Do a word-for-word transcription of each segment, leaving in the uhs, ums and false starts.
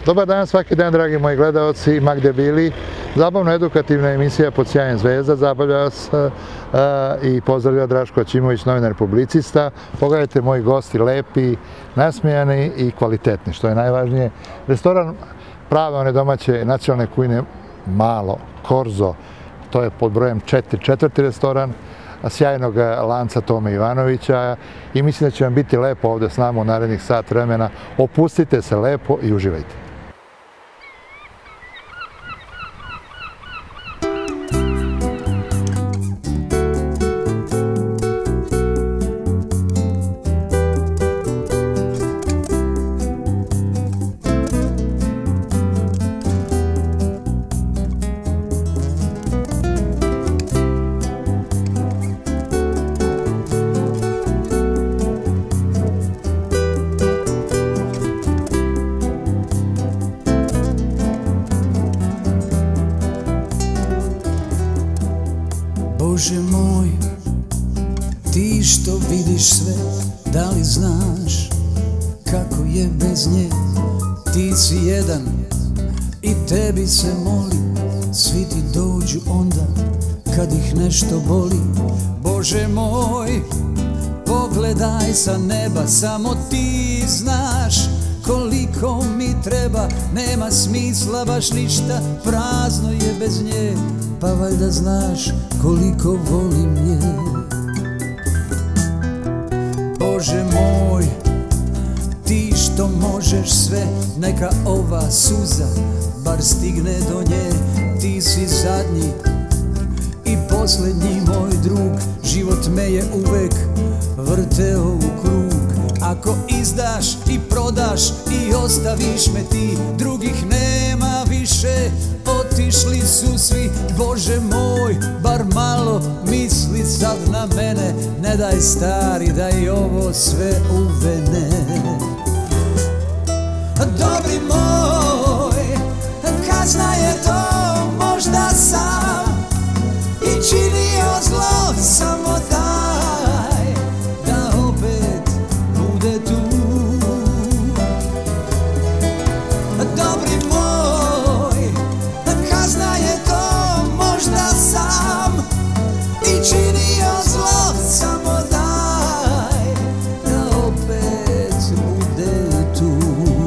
Dobar dan svaki dan, dragi moji gledaoci, ma gdje bili. Zabavno-edukativna emisija Pod sjajem zvezda zabavlja vas i pozdravlja Draško Ćimović, novinar publicista. Pogledajte, moji gosti lepi, nasmijani i kvalitetni, što je najvažnije. Restoran prave one domaće nacionalne kuhine Malo, Korzo, to je pod brojem četiri, četvrti restoran sjajnog lanca Tome Ivanovića i mislim da će vam biti lepo ovdje s nama u narednih sat vremena. Opustite se lepo i uživajte. Bože moj, ti što vidiš sve, da li znaš kako je bez nje? Ti si jedan i tebi se molim, svi ti dođu onda kad ih nešto boli. Bože moj, pogledaj sa neba, samo ti znaš koliko mi treba. Nema smisla baš ništa, prazno je bez nje, pa valjda znaš koliko volim je. Bože moj, ti što možeš sve, neka ova suza bar stigne do nje. Ti si zadnji i posljednji moj drug, život me je uvek vrteo u krug. Ako izdaš i prodaš i ostaviš me ti, drugih nema više, otišli su svi. Bože moj, bar malo misli sad na mene, ne daj stari da i ovo sve uvene. Dobri moj, kazna je to, možda sam i činio zlo, samo daj da opet bude tu. Dobri moj, kazna je to, možda sam i činio zlo, samo daj da opet bude tu.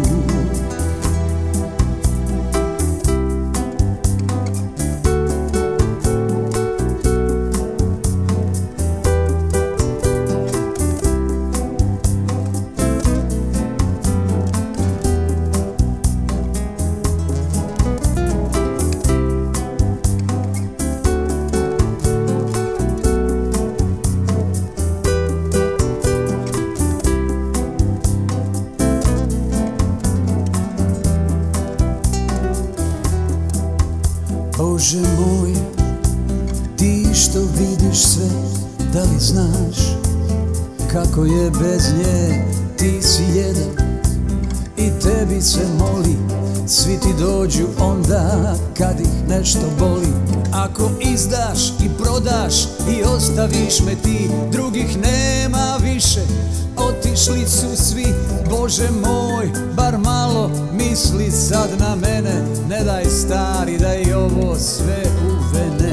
Bože moj, ti što vidiš sve, da li znaš kako je bez nje? Ti si jedan i tebi se moli, svi ti dođu onda kad ih nešto boli. Ako izdaš i prodaš i ostaviš me ti, drugih nema više, otišli su svi. Bože moj, bar malo misli sad na mene, ne daj stari da i ovo sve uvene.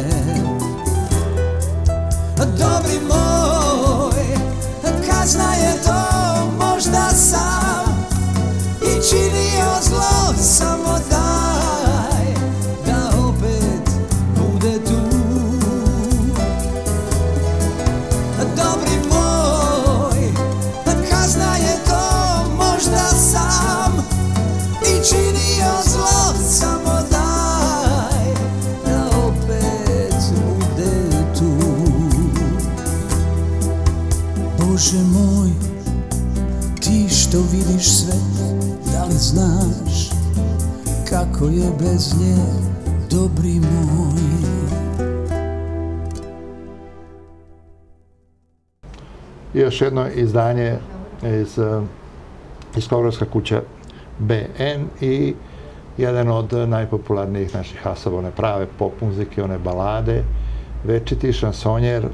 Dobri moj, kazna je to, možda sam i činio zlo, samo daj da opet bude tu. Dobri moj, kazna je to, možda sam i činio zlo, samo daj da opet bude tu. Bože moj, ti što vidiš sve, da li znaš kako je bez nje? Dobri moj. Još jedno izdanje iz diskografska kuća B N i jedan od najpopularnijih naših hasova, one prave pop muzike, one balade, večiti šansonjer,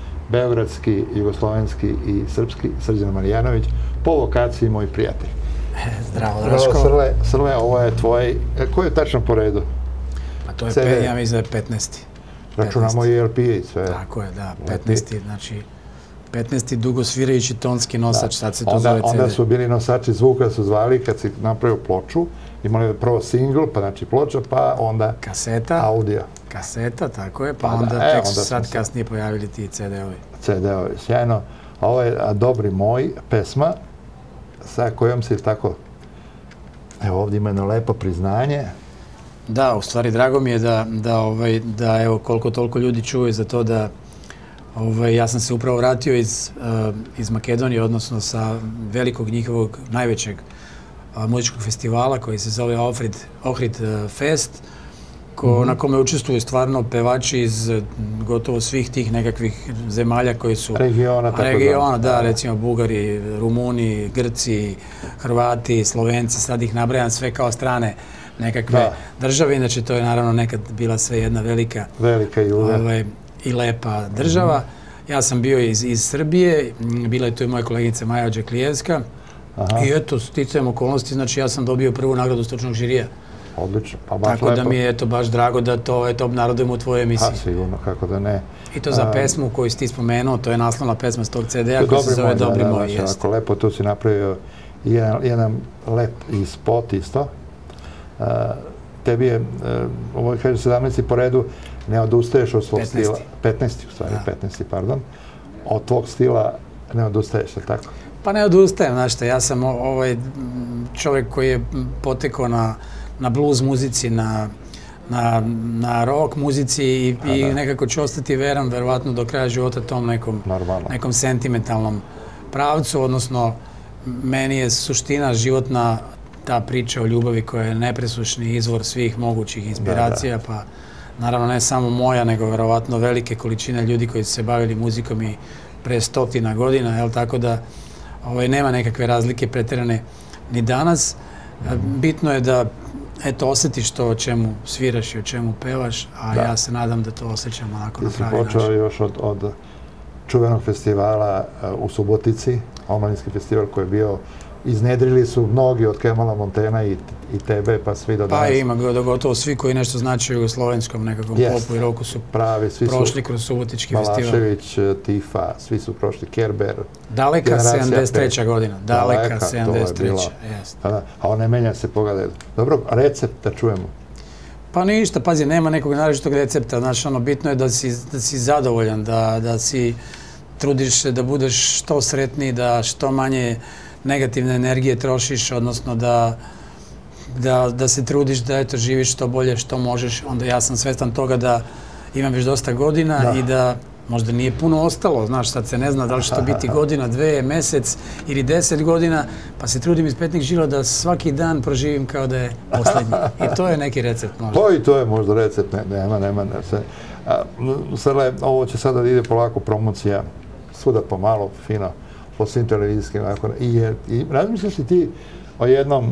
beogradski, jugoslovenski i srpski, Srđan Marijanović, po vokaciji moj prijatelj. Zdravo, Draško. Srle, Srle, ovo je tvoj... Koji je tačno po redu? Pa to je, pe, ja mislim da je petnaesti. Računamo i L P i sve. Tako je, da, petnaesti, znači... petnaesti dugosvirajući tonski nosač, sad se to onda, zove C D. Onda su bili nosači zvuka, su zvali kad si napravio ploču, imali prvo single, pa znači ploča, pa onda kaseta, audio. Kaseta, tako je, pa, pa onda da, e, tek su onda sad se... kasnije pojavili ti C D-ovi. C D-ovi, sjajno. A ovo je a, Dobri moj pesma sa kojom si tako... Evo ovdje ima jedno lepo priznanje. Da, u stvari drago mi je da, da, ovaj, da evo koliko toliko ljudi čuje za to da ovaj, ja sam se upravo vratio iz, uh, iz Makedonije, odnosno sa velikog njihovog najvećeg uh, muzičkog festivala koji se zove Ohrid, Ohrid uh, Fest, ko, mm-hmm. na kome učestvuju stvarno pevači iz uh, gotovo svih tih nekakvih zemalja koji su... Regiona, tako regiona, da, da, recimo Bugari, Rumuni, Grci, Hrvati, Slovenci, sad ih nabrajam sve kao strane nekakve da. države, inače to je naravno nekad bila sve jedna velika, velika i, ovaj, i lepa država. Mm-hmm. Ja sam bio iz, iz Srbije, bila je tu i moja kolegica Maja Đeklijevska i eto, sticajem okolnosti, znači ja sam dobio prvu nagradu stručnog žirija. Odlično, pa baš Tako lepo. da mi je eto baš drago da to eto obnarodujemo u tvojoj emisiji. Pa sigurno, kako da ne. I to za A, pesmu koju si ti spomenuo, to je naslovna pesma s tog C D-a koja se zove Dobri moj. Da, da, da, lepo, tu si napravio jedan, jedan lep i spot isto. Uh, tebi je, uh, ovo kaže sedamnaesti po redu, ne odustaješ od svog petnaesti. stila. petnaesti u stvari, da. petnaesti, pardon. Od tvog stila ne odustaješ, je tako? Pa ne odustajem, znaš šta, ja sam ovaj čovjek koji je potekao na, na blues muzici, na, na, na rock muzici i, A, i nekako ću ostati veran, verovatno do kraja života tom nekom, nekom sentimentalnom pravcu, odnosno meni je suština životna ta priča o ljubavi koja je nepresušni izvor svih mogućih inspiracija, da, da. Pa naravno ne samo moja, nego verovatno velike količine ljudi koji su se bavili muzikom i pre stotina godina, jel, tako da ovaj, nema nekakve razlike pretjerane ni danas. Mm-hmm. Bitno je da eto, osjetiš to o čemu sviraš i o čemu pevaš, a da. Ja se nadam da to osjećam onako na pravi način. Ti si počeo još od, od čuvenog festivala uh, u Subotici, omladinski festival koji je bio, iznedrili su mnogi od Kemala Montena i, i tebe, pa svi do danas. Pa ima gotovo svi koji nešto znači u jugoslovenskom nekakvom yes. popu i roku su pravi, svi prošli su kroz Subotički festival. Balašević, Tifa, svi su prošli, Kerber. Daleka sedamdeset treća godina, daleka, daleka sedamdeset treća. A, a on ne menja se, pogledaj. Dobro, recept da čujemo. Pa ništa, pazi, nema nekog naročitog recepta, znaš, ono, bitno je da si, da si zadovoljan, da, da si trudiš se da budeš što sretniji, da što manje negativne energije trošiš, odnosno da, da, da se trudiš da eto, živiš što bolje, što možeš. Onda ja sam svestan toga da imam već dosta godina da. I da možda nije puno ostalo. Znaš, sad se ne zna da li će to biti godina, dve, mesec ili deset godina, pa se trudim iz petnih žila da svaki dan proživim kao da je poslednji. I to je neki recept možda. To i to je možda recept, ne, nema, nema. Ne, se. A, Srle, ovo će sada da ide polako promocija, svuda pomalo, fino, po svim televizijskim. I, je, i razmišljaš li ti o jednom,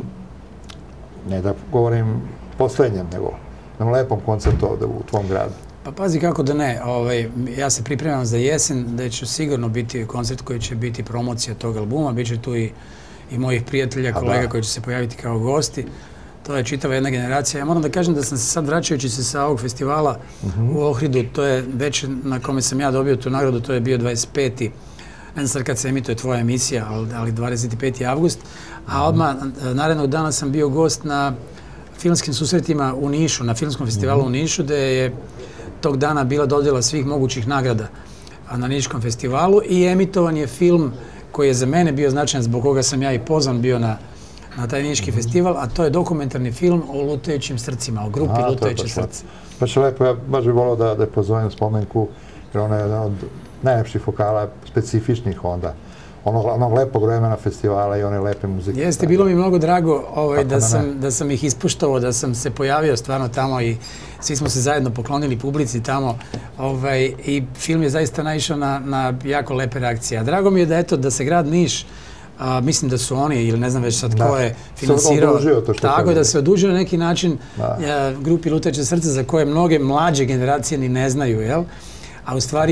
ne da govorim poslednjem, nego na lepom koncertu ovde u tvom gradu? Pa pazi kako da ne, ovaj, ja se pripremam za jesen, da će sigurno biti koncert koji će biti promocija tog albuma, bit će tu i, i mojih prijatelja, kolega da. Koji će se pojaviti kao gosti. To je čitava jedna generacija. Ja moram da kažem da sam se sad vraćajući se sa ovog festivala uh-huh. u Ohridu, to je već na kome sam ja dobio tu nagradu, to je bio dvadeset peti Ne znam sad kad se emituje tvoja emisija, ali, ali dvadeset peti avgust A odmah narednog dana sam bio gost na filmskim susretima u Nišu, na filmskom festivalu uh-huh. u Nišu, gde je tog dana bila dodjela svih mogućih nagrada na Niškom festivalu i emitovan je film koji je za mene bio značajan, zbog koga sam ja i pozvan bio na, na taj Niški mm-hmm. festival, a to je dokumentarni film o Lutajućim srcima, o grupi a, Lutajuće srce. Pa će lepo, ja baš bih volao da, da je pozovem spomenku, jer ona je jedan od najlepših vokala, specifičnih onda. Onog, onog lepog vremena festivala i one lepe muzike. Jeste, bilo mi mnogo drago ovaj, da, sam, da sam ih ispuštovao, da sam se pojavio stvarno tamo i svi smo se zajedno poklonili publici tamo ovaj, i film je zaista naišao na, na jako lepe reakcije. A drago mi je da, eto, da se grad Niš, a, mislim da su oni, ili ne znam već sad ko je finansirao, tako da se odužio na neki način a, grupi Lutajuće srce za koje mnoge mlađe generacije ni ne znaju, jel? A u stvari je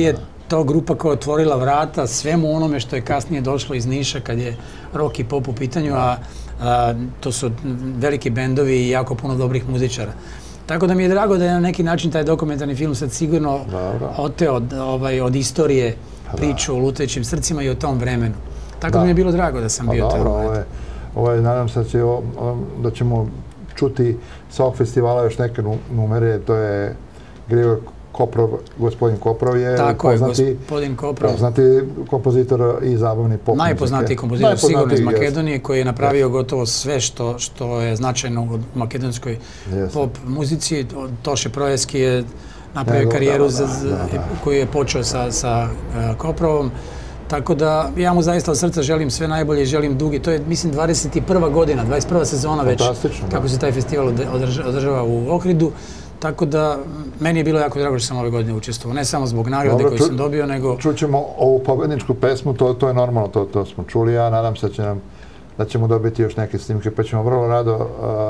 to grupa koja je otvorila vrata svemu onome što je kasnije došlo iz Niša kad je rock i pop u pitanju, a to su veliki bendovi i jako puno dobrih muzičara. Tako da mi je drago da je na neki način taj dokumentarni film sad sigurno oteo od istorije priču o lutajućim srcima i o tom vremenu. Tako da mi je bilo drago da sam bio tamo. Nadam se da ćemo čuti sa ovog festivala još neke numere, to je Grigor Koprov, gospodin Koprov je poznati kompozitor i zabavni pop. Najpoznatiji kompozitor sigurno iz Makedonije koji je napravio gotovo sve što je značajno u makedonskoj pop muzici. Toše Projeski je napravio karijeru koju je počeo sa Koprovom. Tako da ja mu zaista od srca želim sve najbolje i želim dugi. To je, mislim, dvadeset prva godina, dvadeset prva sezona već kako se taj festival održava u Ohridu. Tako da, meni je bilo jako drago što sam ove godine učestvovao. Ne samo zbog nagrade koju sam dobio, nego... Čućemo ovu pobedničku pesmu, to je normalno, to smo čuli. Ja nadam se da ćemo dobiti još neke snimke, pa ćemo vrlo rado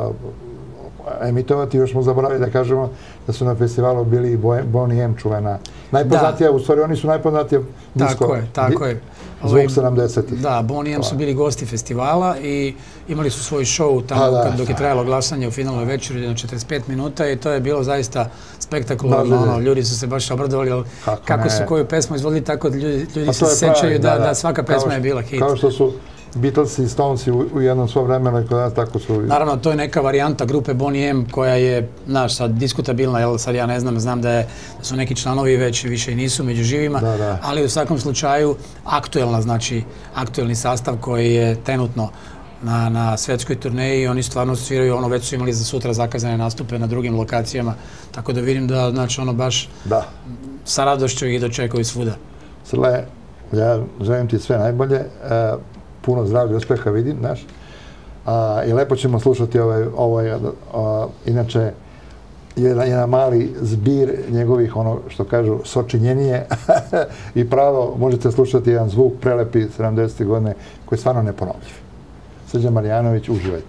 emitovati. Još smo zaboravili da kažemo da su na festivalu bili i Boney M čuvena. Najpoznatija, u stvari oni su najpoznatija disko, zvuk sedamdesetih. Da, Boney M su bili gosti festivala i imali su svoj show tamo dok je trajalo glasanje u finalnoj večeri jedno četrdeset pet minuta i to je bilo zaista spektakularno. Ljudi su se baš obradovali kako su koju pesmu izvodili, tako da ljudi se sećaju da svaka pesma je bila hit. Kao što su Beatlesi i Stonesi u jednom svoj vremenu i kod nas tako su... Naravno, to je neka varijanta grupe Boney M koja je, znaš, sad diskutabilna, jel, sad ja ne znam, znam da su neki članovi već više i nisu među živima, ali u svakom slučaju aktuelna, znači aktuelni sastav koji je trenutno na svetskoj turneji i oni stvarno sviraju, ono već su imali za sutra zakazane nastupe na drugim lokacijama, tako da vidim da, znači, ono baš sa radošću ih dočekuju svuda. Srle, ja želim ti sve najbolje. Puno zdravlja i uspeha vidim, znaš. I lepo ćemo slušati ovaj, inače, jedan mali zbir njegovih, ono što kažu, sočinjenije i pravo možete slušati jedan zvuk prelepi sedamdesete godine koji je stvarno neponovljiv. Srđan Marjanović, uživajte.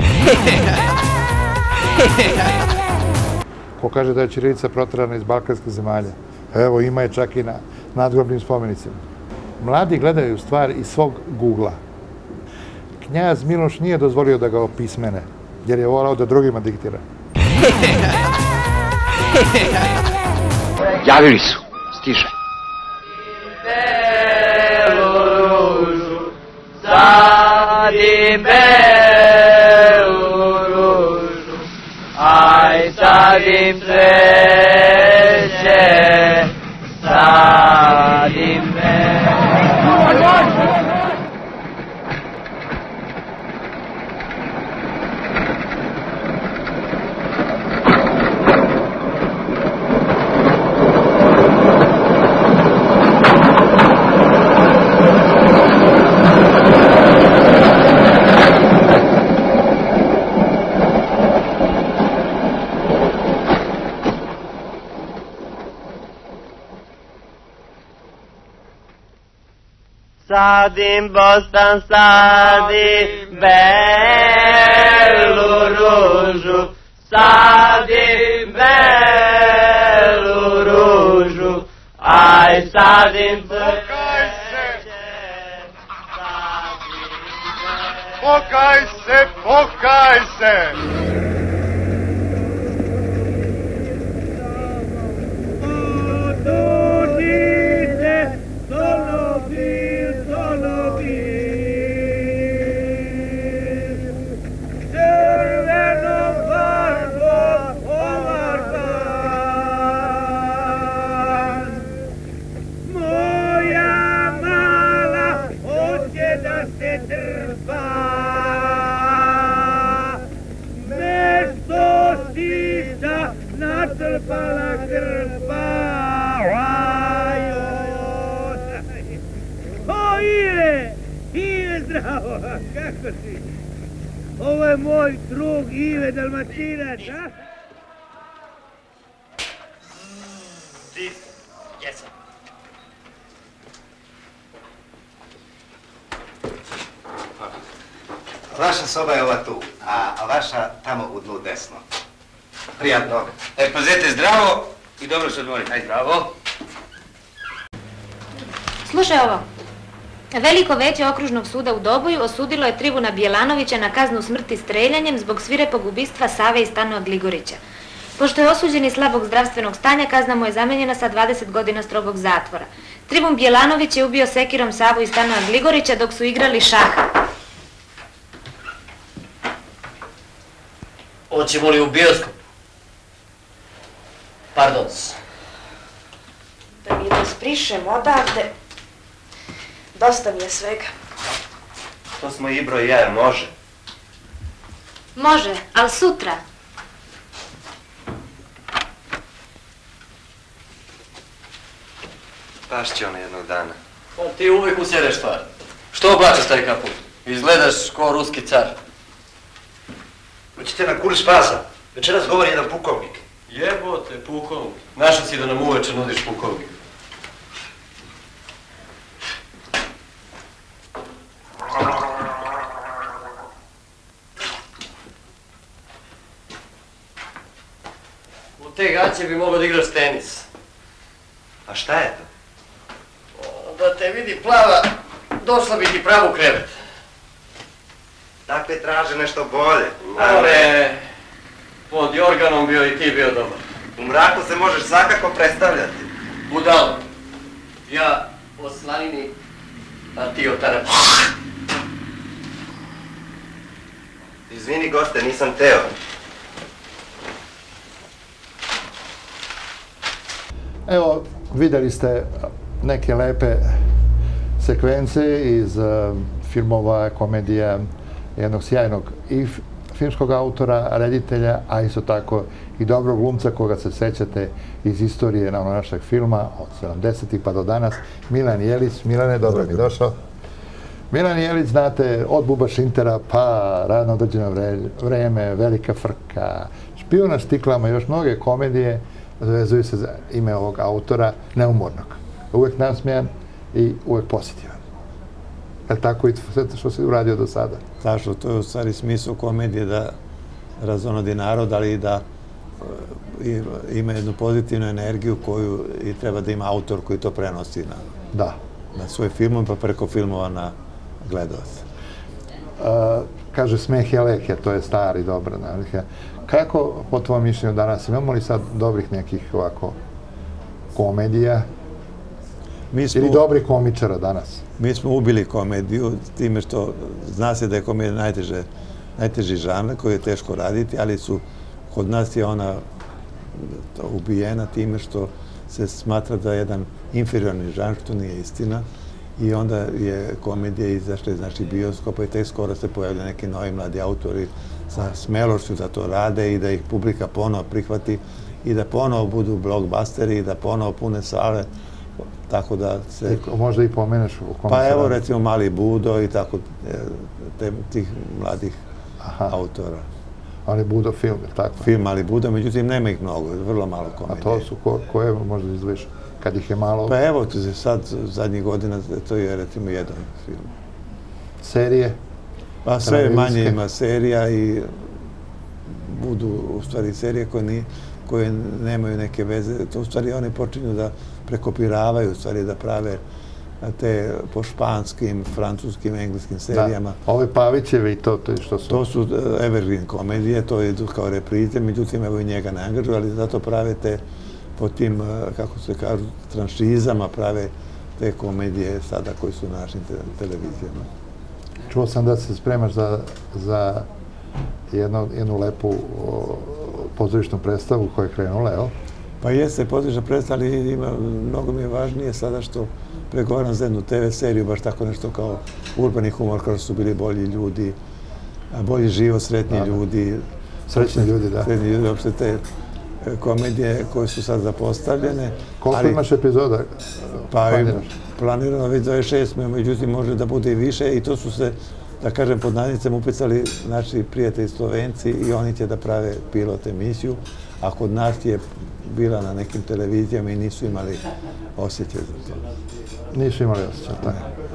Ko kaže da je ćirilica proterana iz balkanskih zemalja? Evo, ima je čak i na nadgrobnim spomenicima. Mladi gledaju stvar iz svog Google-a. Knjaz Miloš nije dozvolio da ga opismene, jer je volao da drugima diktira. Javili su, stiže. Belu ružu, sadim belu ružu, aj sadim cveće, sadim belu. Sadim bostan, sadim belu ružu, sadim belu ružu, aj sadim cveće, pokaj se, pokaj se! Kako si? Ovo je moj drug Ive Dalmatinac, a? Ti? Jesam. Vaša soba je ova tu, a vaša tamo u dnu desno. Prijatno. E, pazite, zdravo i dobro se odmorite. Aj, zdravo. Slušaj ovo. Veliko veće okružnog suda u Doboju osudilo je Tribuna Bjelanovića na kaznu smrti streljanjem zbog svirepog ubistva Save i Stanova Gligorića. Pošto je osuđen iz slabog zdravstvenog stanja, kazna mu je zamenjena sa dvadeset godina strogog zatvora. Tribun Bjelanović je ubio sekirom Savu i Stanova Gligorića dok su igrali šaha. Hoćemo li u bioskop? Pardon. Da mi rasprišem odavde. Dosta mi je svega. To smo Ibro i ja, može? Može, ali sutra. Pašće ona jednog dana. Pa ti uvijek usjedeš stvar. Što oblačaš taj kaput? Izgledaš ko ruski car. Hoćete na kurs pasa? Večeras govori jedan pukovnik. Jebote, pukovnik. Našao si da nam uveče nudiš pukovnik. U te gaće bi mogao da igraš tenis. A šta je to? Da te vidi plava, došla bi ti pravo u krevet. Dakle, traže nešto bolje. Ale, pod Jorganom bio i ti bio dobar. U mraku se možeš svakako predstavljati. Budalo. Ja o slanini, a ti o tarapu. Izvini, goste, nisam teo. Evo, vidjeli ste neke lepe sekvence iz uh, filmova, komedija, jednog sjajnog i filmskog autora, reditelja, a isto tako i dobrog glumca koga se sećate iz istorije na našeg filma od sedamdesetih pa do danas, Milan Jelić. Milane, dobro mi došao. Milan Jelić, znate, od Buba Šintera pa Radno određeno vreme, Velika frka, Špijun na štiklama, još mnoge komedije vezuju se za ime ovog autora, neumornog. Uvijek nasmijan i uvijek pozitivan. Je li tako i sve što si uradio do sada? Tačno, to je u stvari smisao komedije da razonodi narod, ali i da ima jednu pozitivnu energiju koju i treba da ima autor koji to prenosi na, da. na svoj film, pa preko filmova na gledalac. Uh, kaže, smeh je lek, to je stari, dobra navika. Kako, po tvojom mišljenju danas, imamo li sad dobrih nekih ovako komedija? Mi smo, ili dobri komičara danas? Mi smo ubili komediju, time što zna se da je komedija najteže, najteži žanr koji je teško raditi, ali su, kod nas je ona ubijena time što se smatra da je jedan inferiorni žanr, što nije istina. I onda je komedija izašla iz naših bioskopa i tek skoro se pojavljaju neki novi mladi autori sa smelošću da to rade i da ih publika ponovo prihvati i da ponovo budu blockbusteri i da ponovo pune sale. Tako da se... Možda i pomeneš u kom Pa evo recimo Mali Budo i tako tih mladih autora. Ali Budo film, je tako? Film Mali Budo, međutim nema ih mnogo, vrlo malo komedije. A to su koje možda izdvojiš kad ih je malo? Pa evo, sad zadnjih godina to je recimo jedan film. Serije? Pa sve manje ima serija i budu u stvari serije koje nemaju neke veze. To u stvari oni počinju da prekopiravaju, u stvari da prave te po španskim, francuskim, engleskim serijama. Da, ove Pavićeve i to što su? To su evergreen komedije, to je kao reprize, međutim evo i njega ne angažuju, ali zato prave te po tim, kako se kažu, franšizama prave te komedije sada koji su na našim televizijama. Čuo sam da se spremaš za jednu lepu pozorišnu predstavu koja je krenula, evo? Pa jeste pozorišna predstava, ali mnogo mi je važnije sada što pregovaram za jednu te ve seriju, baš tako nešto kao urbani humor, kao su bili bolji ljudi, bolji život, sretni ljudi. Srećni ljudi, da. Sretni ljudi, uopšte te komedije koje su sad zapostavljene. Koliko imaš epizoda? Pa planirano već za ove šest, međutim može da bude i više i to su se, da kažem, pod nadnicem upecali naši prijatelji Slovenci i oni će da prave pilot emisiju, a kod nas je bila na nekim televizijama i nisu imali osjećaj za to. Nisu imali osjećaj, tako.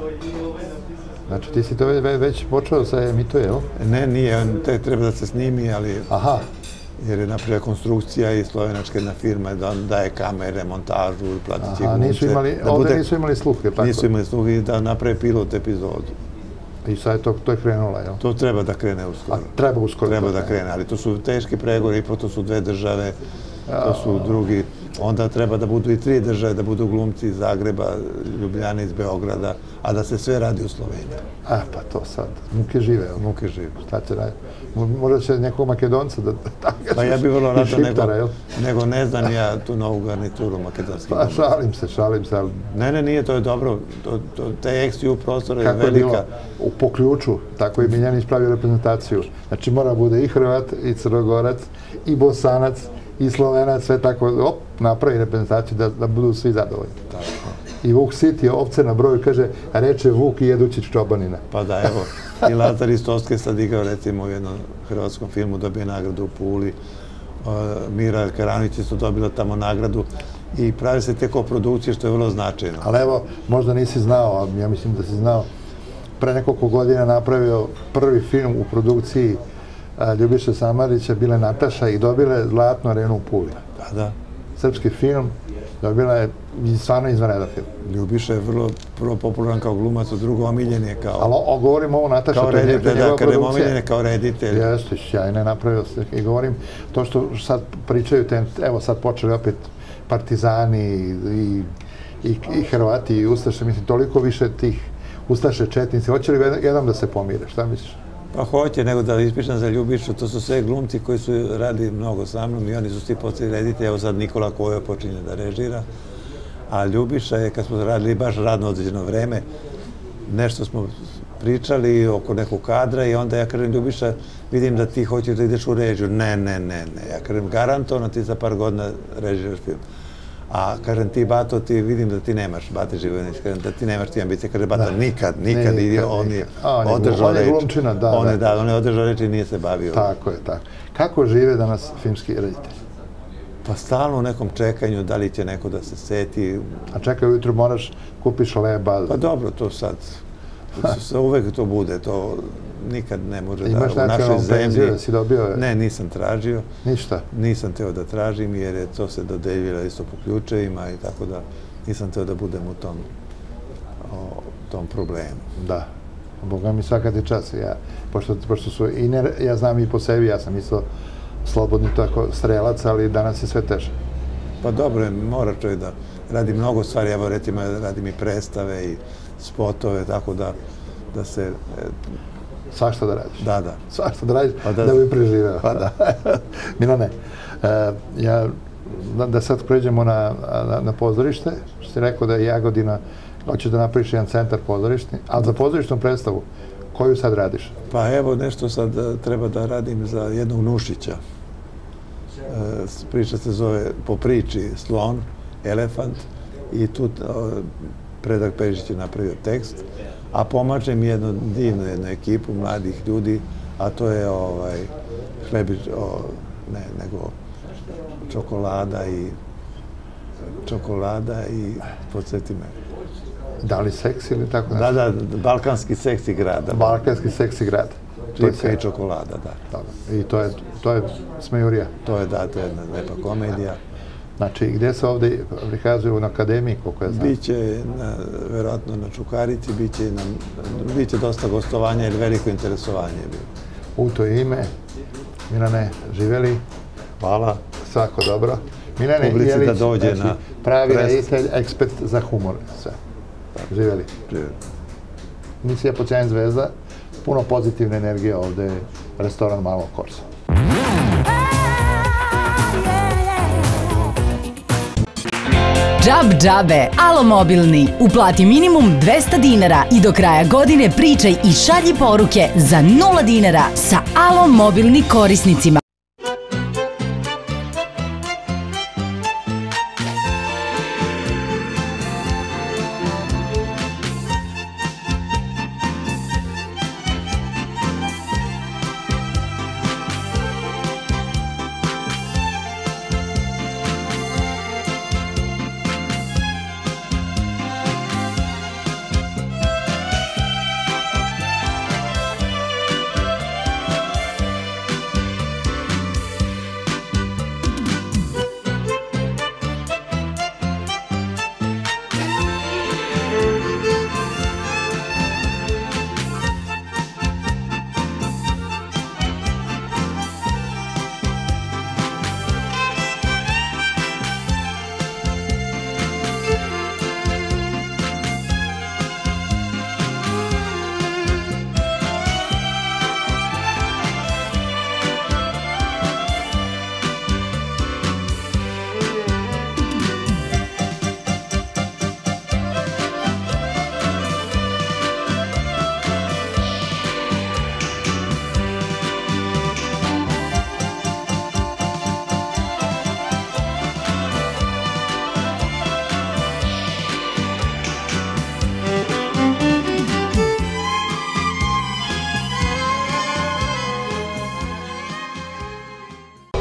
Znači ti si to već počeo da se emituje, jel? Ne, nije, treba da se snimi, ali... Aha. jer je napravila konstrukcija i slovenačka jedna firma da daje kamere, montažu, platit će glumce. Ovdje nisu imali sluhe, tako? Nisu imali sluhe da naprave pilot epizodu. I sad to je krenula, jel? To treba da krene uskoro. Treba uskoro. Treba da krene, ali to su teški pregovori, to su dve države, to su drugi. Onda treba da budu i tri države, da budu glumci iz Zagreba, Ljubljane, iz Beograda, a da se sve radi u Sloveniji. A, pa to sad. Muke žive, jel? Muke žive. Šta će raditi? Možda će nekog Makedonca da... Pa ja bih vrlo rado nego ne znam ja tu novu garnituru makedonskih gluma. Pa šalim se, šalim se, ali... Ne, ne, nije, to je dobro. Taj X U prostora je velika. Kako je bilo po ključu, tako je Miljanić pravio reprezentaciju. Znači mora bude i Hrvat, i Crnogorac, i Bosanac, i Slovenac, sve tako, op, napravi reprezentaciju da budu svi zadovoljni. I Vuk Siti, ovce na broju, kaže, reče Vuk i jedući čobanina. Pa da, evo, i Lazar Istovski sad igrao, recimo, u jednom hrvatskom filmu, dobije nagradu u Puli. Mira Karanović isto dobila tamo nagradu i pravi se te koprodukcije, što je vrlo značajno. Ali evo, možda nisi znao, a ja mislim da si znao, pre nekoliko godina napravio prvi film u produkciji Ljubiše Samardžića, bile Nataša i dobile Zlatnu arenu u Puli. Da, da. Srpski film, dobila je stvarno izvanredan film. Ljubiša je vrlo popularan kao glumac, a drugo omiljen je kao... Ali govorim ovo Nataša, to je njegova produkcija. Da, kada je omiljen je kao reditelj. Jeste, sjajno je napravio se. I govorim, to što sad pričaju, evo sad počeli opet Partizani i Hrvati i Ustaše, mislim, toliko više tih Ustaše, Četnici, hoće li jednom da se pomire, šta misliš? Pa hoće, nego da ispričam za Ljubišu, to su sve glumci koji su radili mnogo sa mnom i oni su svi postali reditelji. Evo sad Nikola Kojo počinje da režira, a Ljubiša je, kad smo radili baš radno određeno vreme, nešto smo pričali oko nekog kadra i onda ja kažem, Ljubiša, vidim da ti hoćeš da ideš u režiju. Ne, ne, ne, ne. Ja kažem, garantovano ti za par godina režiraš film. A kažem ti, Bato, ti vidim da ti nemaš, Bate Živojanić, kažem da ti nemaš ti ambicije. Kaže, Bato, nikad, nikad, on je održao reč. On je glumčina, da. On je održao reč i nije se bavio. Tako je, tako. Kako žive danas filmski reditelji? Pa stalno u nekom čekanju, da li će neko da se seti. A čekaj, ujutru moraš, kupiš leba. Pa dobro, to sad, uvek to bude, to nikad ne može da u našoj zemlji... Imaš nacionalnu penziju da si dobio? Ne, nisam tražio. Ništa? Nisam teo da tražim jer je to se dodeljilo isto po ključevima i tako da nisam teo da budem u tom problemu. Da. Boga mi svaka ti čas. Pošto su, ja znam i po sebi, ja sam isto slobodni tako strelac, ali danas je sve teže. Pa dobro, mora čovjek da radi mnogo stvari. Evo, recimo, radim i predstave i spotove, tako da da se... Svašta da radiš? Da, da. Svašta da radiš da bi preživeo. Pa da. Milane, ja da sad pređemo na pozorište, što si rekao da je Jagodina, hoćeš da napraviš jedan centar pozorišni, ali za pozorišnu predstavu, koju sad radiš? Pa evo, nešto sad treba da radim za jednog Nušića. Priča se zove po priči Slon, Elefant i tu Predrag Pežić je napravio tekst, a pomažem jednu divnu jednu ekipu mladih ljudi, a to je Hlebić, ne, nego čokolada i čokolada i podsjeti me. Da li seks ili tako nešto? Da, da, balkanski seksi grad. Balkanski seksi grad. Čipka i čokolada, da. I to je smejurija? To je, da, to je jedna lepa komedija. Znači, gdje se ovdje prikazuju na akademiji, koliko je znam? Biće, verovatno, na Čukarici, biće dosta gostovanja jer veliko interesovanje je bilo. U to ime, Milane, živeli? Hvala. Svako dobro. Milane Jelić, pravi reditelj, ekspert za humor. Sve. Živeli. Živeli. Emisija Podsjajna zvezda, puno pozitivne energije ovdje, restoran Malo Korso. Džab džabe, Alo Mobilni. Uplati minimum dvesta dinara i do kraja godine pričaj i šalji poruke za nula dinara sa Alo Mobilni korisnicima.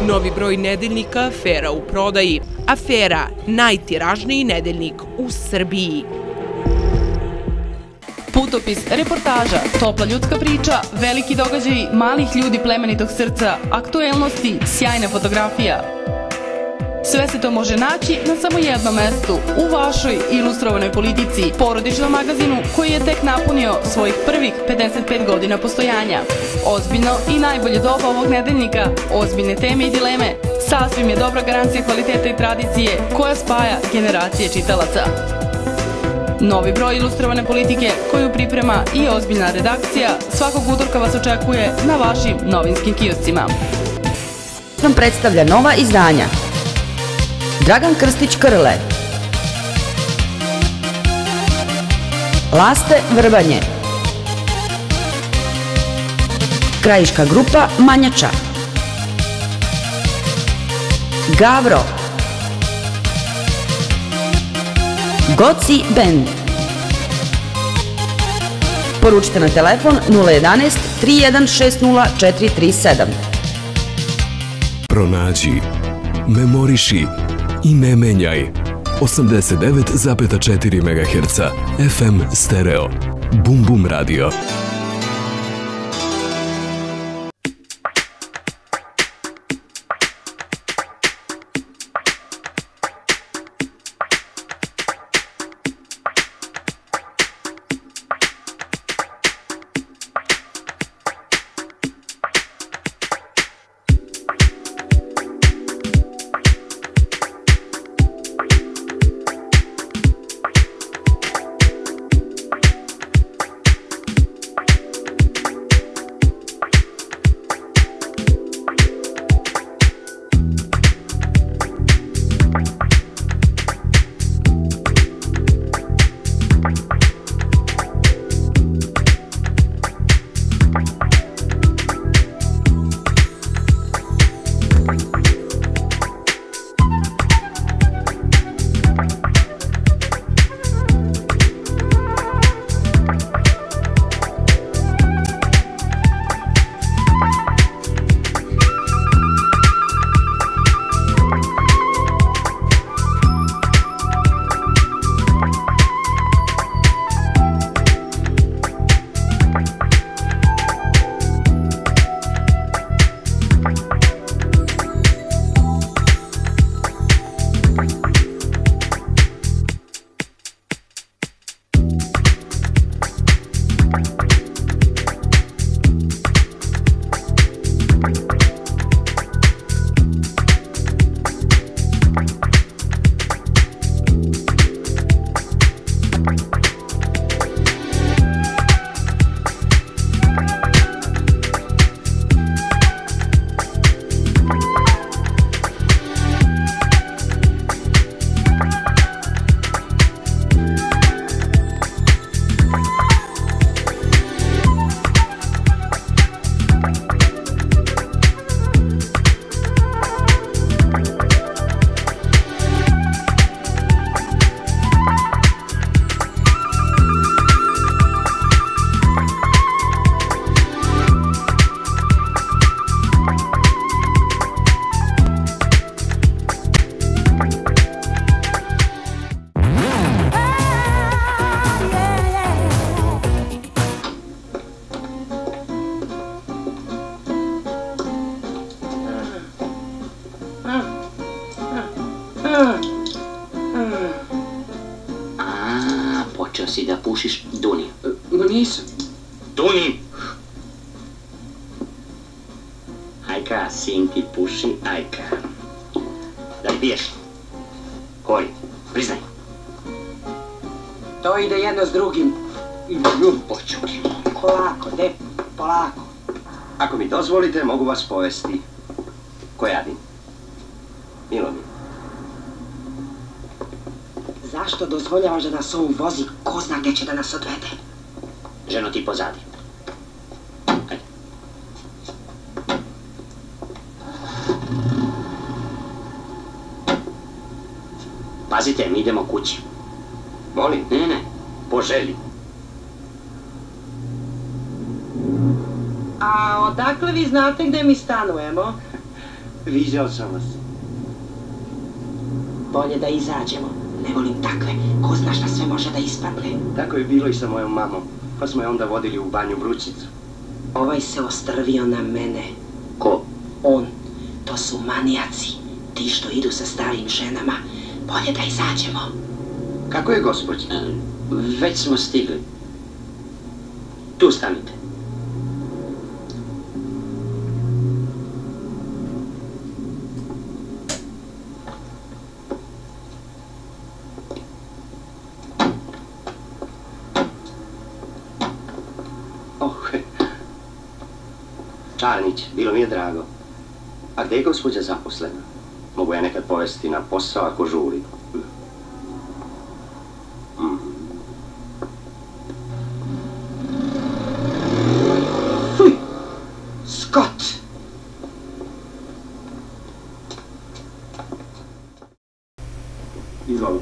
Novi broj nedeljnika Afera u prodaji. Afera, najtiražniji nedeljnik u Srbiji. Putopis, reportaža, topla ljudska priča, veliki događaji malih ljudi plemenitog srca, aktuelnosti, sjajna fotografija. Sve se to može naći na samo jednom mestu, u vašoj ilustrovanoj Politici, porodičnom magazinu koji je tek napunio svojih prvih pedeset pet godina postojanja. Ozbiljno i najbolje doba ovog nedeljnika, ozbiljne teme i dileme, sasvim je dobra garancija kvaliteta i tradicije koja spaja generacije čitalaca. Novi broj ilustrovane Politike koju priprema i ozbiljna redakcija svakog utorka vas očekuje na vašim novinskim kioscima. Vam predstavlja nova izdanja Dragan Krstić Krle, Laste Vrbanje, Krajiška grupa Manjača, Gavro, Goci Band. Poručite na telefon nula jedanaest tri jedan šest nula četiri tri sedam. Pronađi, memoriši i ne menjaj. osamdeset devet zarez četiri megaherca F M stereo. Bum Bum radio. Počeo si da pušiš Duni. Nisam. Duni! Ajka, sin ti puši, ajka. Da li piješ? Koji? Priznaj. To ide jedno s drugim. Ljub počuki. Polako, de, polako. Ako mi dozvolite, mogu vas povesti. Kojadin? Milomir. Zašto dozvoljavaš da nas on vozi? Ko zna gdje će da nas odvede? Ženo, ti pozadi. Ajde. Pazite, mi idemo kući. Molim? Ne, ne, po želji. A odakle vi znate gdje mi stanujemo? Viđao sam vas. Bolje da izađemo. Ne volim takve. Ko zna šta sve može da ispadne. Tako je bilo i sa mojom mamom. Pa smo je onda vodili u banju Bručicu. Ovaj se ostrvio na mene. Ko? On. To su manijaci. Ti što idu sa starim ženama. Bolje da izađemo. Kako je, gospođa? Već smo stigli. Tu stanite. Čarnić, bilo mi je drago. A gde je gospođa zaposlena? Mogu ja nekad povesti na posao ako žuri. Mm. Fuj! Scott! Izvoli.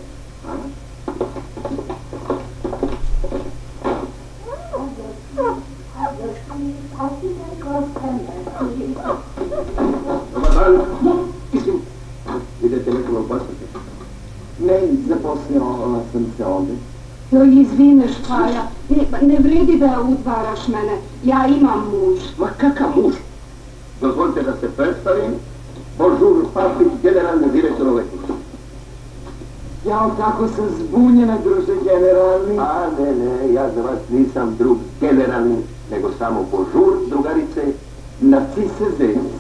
Dobar dan. Mislim, idete nekom u postati? Ne, zaposlila sam se ovdje. No, izvineš, Paja, ne, ne vredi da udvaraš mene. Ja imam muž. Ma kakav muž? Dozvolite da se predstavim. Bonjour, Papić, generalni direktor ove kuće. Ja tako sam zbunjena, druže generalni. A, ne, ne, ja za vas nisam drug generalni, nego samo bonjour, drugarice, Narcise Zenic.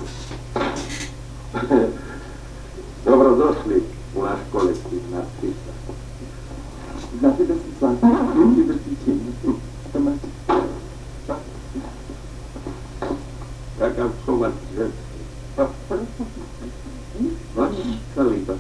Dobrodošli u naš kolektiv Narcisa. Znate da se zvati i vrtićenje. Kakav komad želj. Vaš kaliba.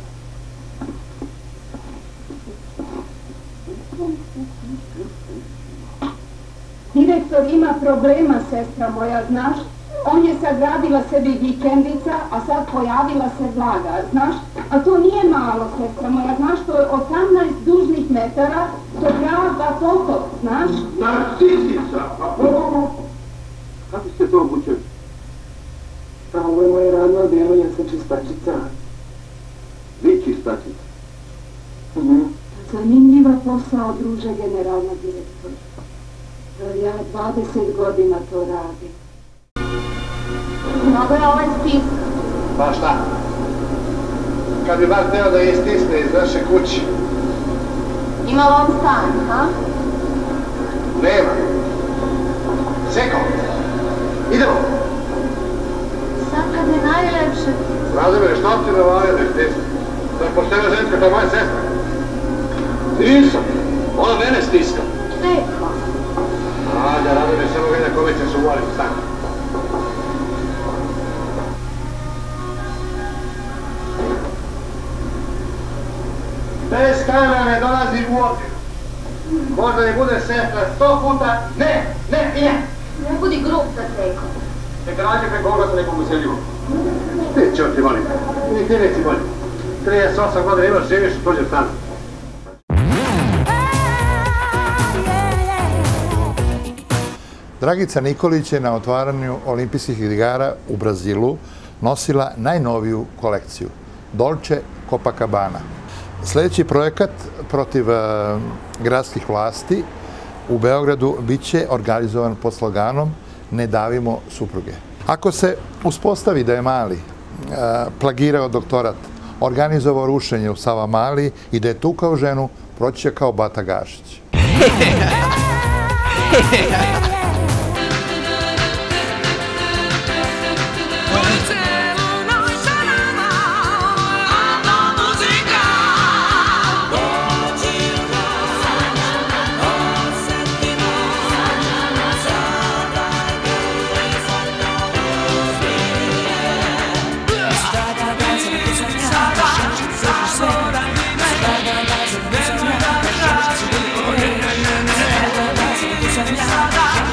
Direktor ima problema, sestra moja, znaš? On je sagradila sebi vikendica, a sad pojavila se vlaga, znaš? A to nije malo, sestra moja, znaš? To je osamnaest dužnih metara do grada Tokov, znaš? Narcisica! A prvo, kako ste to obučeni? Pa ovo je moje radno odjelo, ja sam čistačica. Vi čistačica? Mhm. Zanimljiva posao, druže generalna direktora. Ja dvadeset godina to radim. Mnogo je ovaj stisak. Pa šta? Kad bi bar teo da je istisne iz naše kuće. Ima li on stan, ha? Nema. Seko! Idemo! Sad kad je najlepše. Razumiješ, što ti navalio da istisne? To je poštena ženska, to je moja sestra. Nisam! Ona mene stiska. Seko. A, da razumiješ, samo vidim kome ćeš uvaliti stan. Bez stana ne dolazi u obzir. Možda ne bude sestra sto puta, ne, ne i ne. Ne budi grup za Seko. Neka nađe preko oglasa nekom useljivom. Ti ću ti molim. Ni ti neci molim. trideset osam godina imaš, živiš u tuđem stanu. Dragica Nikolić je na otvaranju olimpijskih igara u Brazilu nosila najnoviju kolekciju, Dolce Copacabana. Sljedeći projekat protiv gradskih vlasti u Beogradu bit će organizovan pod sloganom Ne davimo supruge. Ako se uspostavi da je Mali plagirao doktorat, organizovao rušenje u Savamali i da je tukao ženu, proći će kao Bata Gašić. Yeah.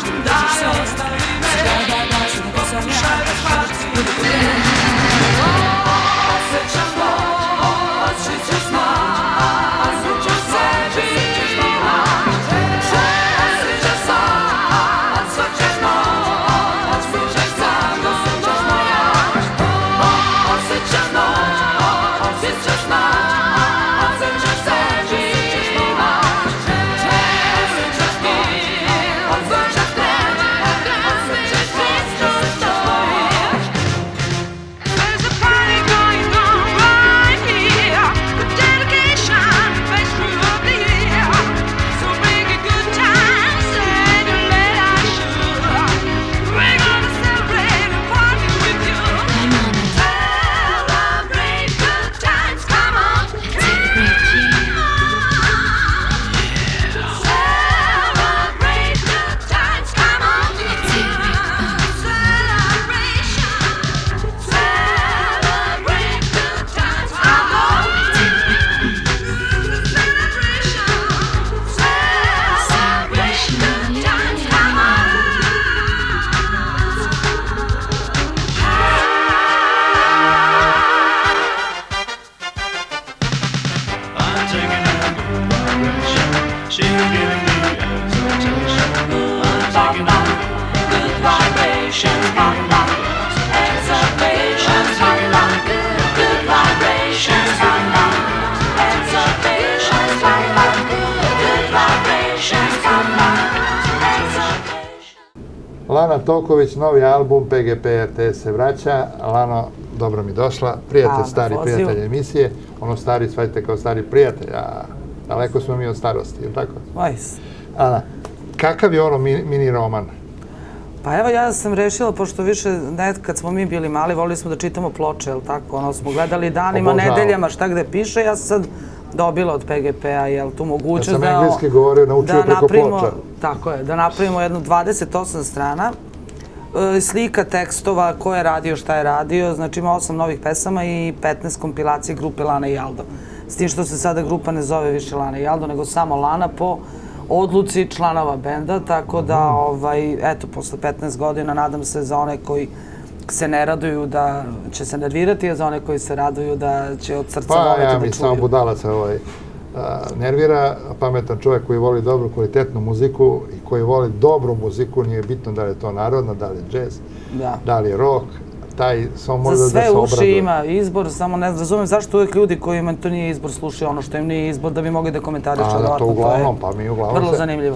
Lana Toković, novi album, P G P R T S se vraća. Lano, dobro mi došla. Prijatelj, stari prijatelj emisije. Ono stari, shvatite kao stari prijatelj, a daleko smo mi od starosti, ili tako? Vajs. Ana, kakav je ono mini roman? Pa evo, ja sam rešila, pošto više, kad smo mi bili mali, volili smo da čitamo ploče, jel tako? Ono, smo gledali danima, nedeljama, šta gde piše, ja sam sad dobila od P G P-a, jel, tu mogućnost da... Ja sam engleski govorio, naučio preko ploča. Tako je, da napravimo jednu dvadeset osam strana, slika tekstova, ko je radio, šta je radio, znači ima osam novih pesama i petnaest kompilacije grupe Lana i Aldo. S tim što se sada grupa ne zove više Lana i Aldo, nego samo Lana po odluci članova benda, tako da, eto, posle petnaest godina nadam se za one koji se ne raduju da će se nervirati, a za one koji se raduju da će od srca voleti da čuju. Pa ja mi samo budalac nervira, pametan čovjek koji voli dobru kvalitetnu muziku i koji voli dobru muziku, nije bitno da li je to narodna, da li je džez, da li je rock, taj samo može da se obraduje. Za sve uši ima izbor, samo ne razumem zašto uvijek ljudi kojima to nije izbor slušaju ono što im nije izbor da bi mogli da komentarišu. A da, to uglavnom, pa mi uglavnom se... Vrlo zanimljivo.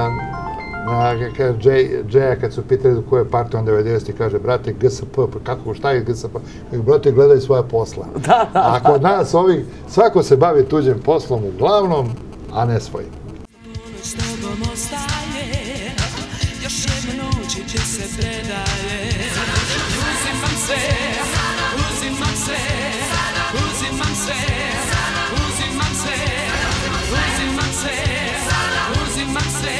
Džeja kad su pitali do koje partije on devedesetih kaže, brate, G S P, kako, šta je G S P? Brate, gledaj svoje posla. A kod nas ovih, svako se bavi tuđim poslom uglavnom, a ne svojim. S tobom ostaje, još jedne noći će se predaje. Uzimam se, uzimam se, uzimam se, uzimam se, uzimam se, uzimam se.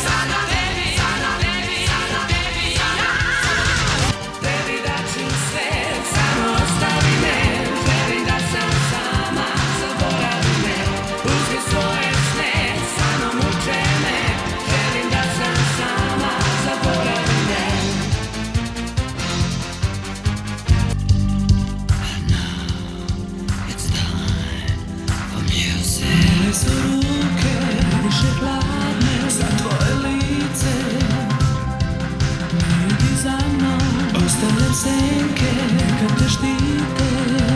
Senke kad te štite,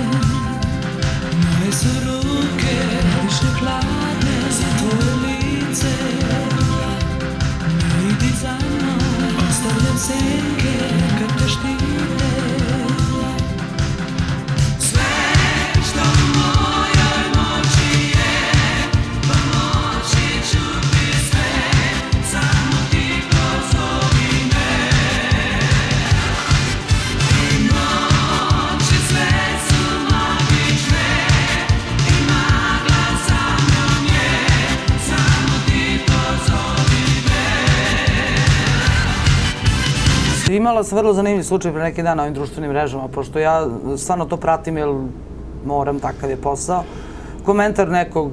moje su ruke više hladne za tvoje lice. Ne idi za mnom, ostavljam senke kad te štite. Sve što u mojoj moći je, pomoći ću ti sve, samo ti pozovi me. Imala sam vrlo zanimljiv slučaj pre neki dan na ovim društvenim mrežama, pošto ja stvarno to pratim jer moram, takav je posao. Komentar nekog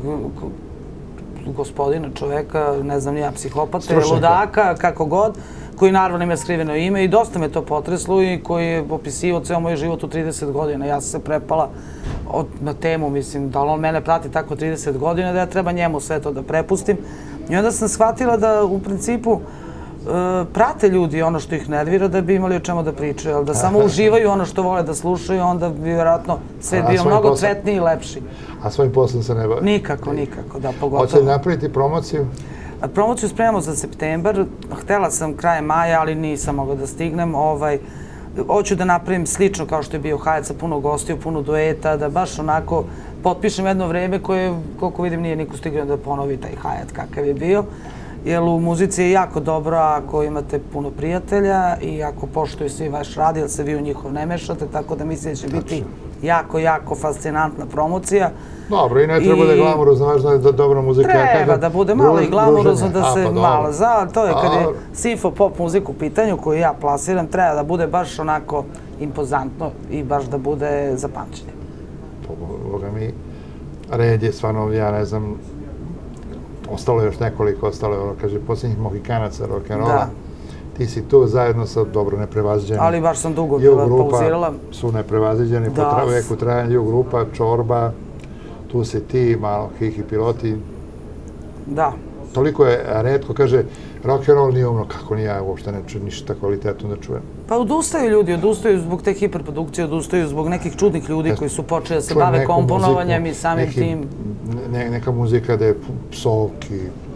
gospodina, čoveka, ne znam nija, psihopata, ludaka, kako god, koji naravno ima skriveno ime i dosta me to potreslo i koji je opisivao ceo moj život u trideset godina. Ja sam se prepala na temu, mislim, da li on mene prati tako trideset godina, da ja treba njemu sve to da prepustim. I onda sam shvatila da u principu prate ljudi ono što ih nervira da bi imali o čemu da pričaju, ali da samo uživaju ono što vole da slušaju, onda bi vjerojatno svet bio mnogo cvetniji i lepši. A svojim poslom se ne bavi? Nikako, nikako, da, pogotovo. Hoće li napraviti promociju? Promociju spremamo za septembar. Htela sam krajem maja, ali nisam mogla da stignem. Hoću da napravim slično kao što je bio Hajac sa puno gostiju, puno dueta, da baš onako potpišem jedno vreme koje, koliko vidim, nije niko stigao da ponovi taj Hajac kakav je bio. Jer u muzici je jako dobro ako imate puno prijatelja i ako poštuju svi vaš rad, jer se vi u njihov ne mešate, tako da mislim da će biti jako, jako fascinantna promocija. Dobro, i ne treba da je glamurozno, važno je da dobra muzika. Treba da bude malo i glamurozno, da se malo za, to je kad je simfo pop muziku u pitanju koju ja plasiram, treba da bude baš onako impozantno i baš da bude za pamćenje. Boga mi, red je stvarno, ja ne znam, ostalo je još nekoliko, ostalo je, kaže, posljednjih mohikanaca rock'n'rolla. Ti si tu zajedno sa dobro neprevaziđenim. Ali baš sam dugo bila pauzirala. Su neprevaziđeni po veku trajanja Ju grupa, Čorba, tu si ti, malo Hihi piloti. Da. Toliko je retko, kaže, rock'n'roll nije umno, kako ni ja uopšte ne čujem ništa kvalitetno da čujem. Pa odustaju ljudi, odustaju zbog te hiperprodukcije, odustaju zbog nekih čudnih ljudi koji su počeli da se bave komponovanjem i samim tim. Neka muzika da je psovki,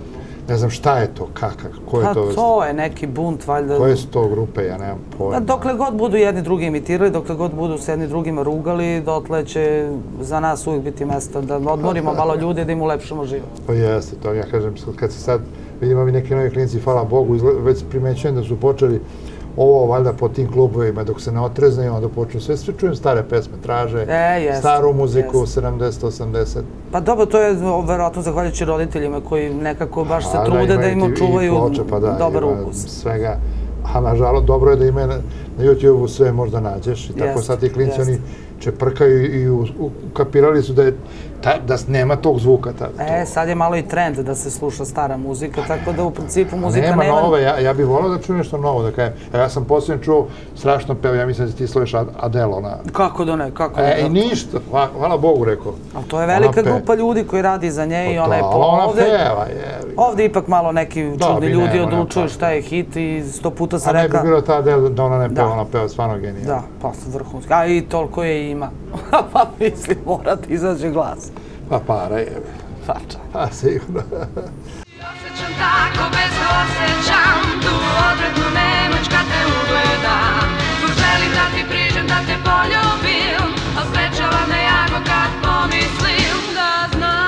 ne znam šta je to, kakav, ko je to? Pa to je neki bunt, valjda. Koje su to grupe, ja nemam pojma. Dokle god budu jedni drugi imitirali, dokle god budu s jedni drugima rugali, dotle će za nas uvijek biti mesta da odmorimo malo ljude, da im ulepšamo život. Pa jeste, to ja kažem, kad se sad vidimo mi neki novi klinici, hvala Bogu, već primećujem da su počeli ovo valjda po tim klubovima, dok se ne otrezne, onda počnu sve, sve čujem stare pesme, traže staru muziku, sedamdeset osamdeset. Pa dobro, to je verovatno zahvaljujući roditeljima koji nekako baš se trude da im očuvaju dobar ukus. Svega, a nažalost, dobro je da ima na YouTube-u sve možda nađeš i tako sad ti klinci oni čeprkaju i ukapirali su da je da nema tog zvuka. E, sad je malo i trend da se sluša stara muzika, tako da u principu muzika nema... Nema nove, ja bih volao da čujem nešto novo, da kajem. Ja sam posljedno čuo strašno peo, ja mislim da ti sloviš Adele, ona... Kako da ne, kako da ne. E, i ništa, hvala Bogu, rekao. Ali to je velika grupa ljudi koji radi za nje i ona je po ovde. Ona peva, je. Ovde ipak malo neki čudni ljudi odlučuju šta je hit i sto puta se reka... A ne bi bilo ta Adele da ona ne peva, ona peva stvarno genijalno. Da, pa vrhunski. A i toliko je ima. Pa mislim, mora ti izađe glas. Pa para je. Fača. Pa sigurno. Osjećam tako bez osjećam, tu odrednu nemoć kad te ugledam. Tu želim da ti priđem, da te poljubim, a sprečava me jako kad pomislim da znam.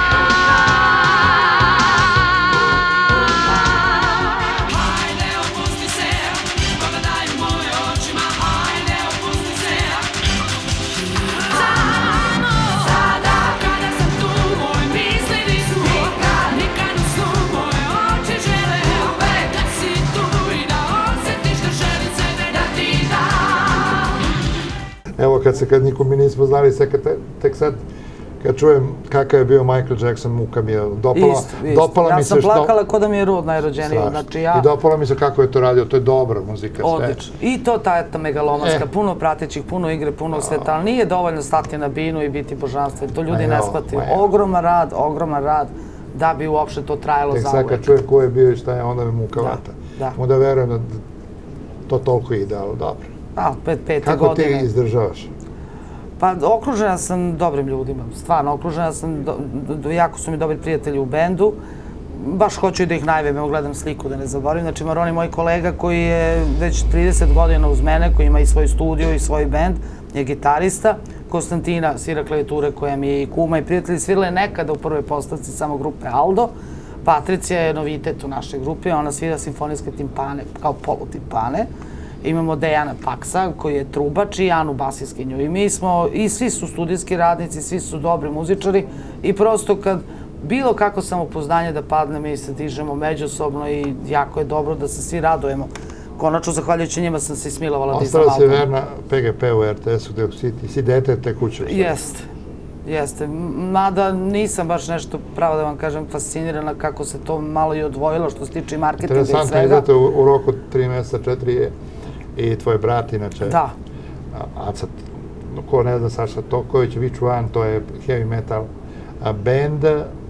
Hajde opusti se, pogledaj u moje očima, hajde opusti se. Evo, kad se, kad nikom mi nismo znali, tek sad, kad čujem kakav je bio Michael Jackson, muka mi je dopala. Isto, isto. Ja sam plakala kod da mi je rod najrođeniji. I dopala mi se kako je to radio, to je dobra muzika. Odlično. I to ta megalomanska, puno pratećih, puno igre, puno sveta, ali nije dovoljno stati na binu i biti božanstven. To ljudi ne shvataju. Ogroman rad, ogroman rad, da bi uopšte to trajalo za uvijek. Tek sad kad čujem ko je bio i šta je, onda mi muka vata. Onda verujem da to toliko ide, ali dobro. A, pet, pete Kako godine. ti izdržavaš? Pa, okružena sam dobrim ljudima. Stvarno, okružena sam, jako su mi dobri prijatelji u bendu. Baš hoću i da ih najavim, evo gledam sliku da ne zaboravim. Znači, Maroni, moj kolega koji je već trideset godina uz mene, koji ima i svoj studio i svoj bend, je gitarista. Konstantina svira klavijature koja mi je i kuma i prijatelji. Svirala je nekada u prvoj postavci samo grupe Aldo. Patricija je novitet u našoj grupi, ona svira simfonijske timpane, kao polutimpane. Imamo Dejana Paksa, koji je trubač, i Anu Basiskinju. I mi smo, i svi su studijski radnici, svi su dobri muzičari. I prosto kad bilo kako samopouzdanje da padne, mi se dižemo međusobno i jako je dobro da se svi radujemo. Konačno, zahvaljujući njima sam se ismilovala da izdam album. Ostala si verna P G P u R T S-u, gde si dete te kuće. Jeste, jeste. Mada nisam baš nešto, pravo da vam kažem, fascinirana kako se to malo i odvojilo što se tiče i marketinga i svega. Interesantno, idete u roku tri mjeseca, četiri je i tvoj brat, inače, Aca, ko ne zna, Saša Toković, Viču Van, to je heavy metal band.